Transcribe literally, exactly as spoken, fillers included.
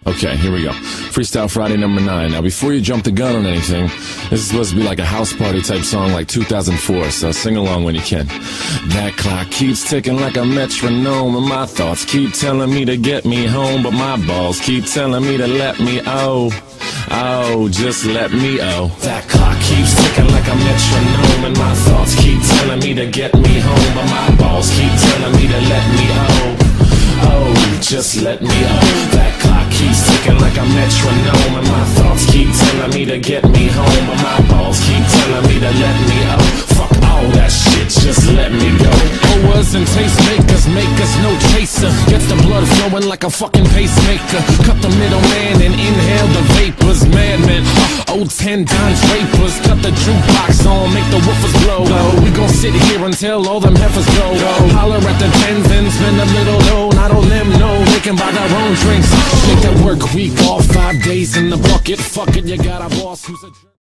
Okay, here we go. Freestyle Friday number nine. Now, before you jump the gun on anything, this is supposed to be like a house party type song like two thousand four, so sing along when you can. That clock keeps ticking like a metronome, and my thoughts keep telling me to get me home, but my balls keep telling me to let me oh, oh, just let me oh. That clock keeps ticking like a metronome, and my thoughts keep telling me to get me home, but my balls keep telling me to let me oh. Oh, just let me oh. That clock keeps ticking like a metronome, and my thoughts keep telling me to get me home, but my balls keep telling me to let me oh. Fuck all that shit, just let me go. Owers and tastemakers make us no chaser. Gets the blood flowing like a fucking pacemaker. Cut the middleman and inhale the vapors. Madman, uh, old ten Don Drapers. Cut the jukebox on, make the woofers blow. We gon' sit here until all them heifers go. Holler at the tens and spend a little dough. Not on them, no, they can buy their own drinks. Make that work week off, five days in the bucket. Fuck it, you got a boss who's a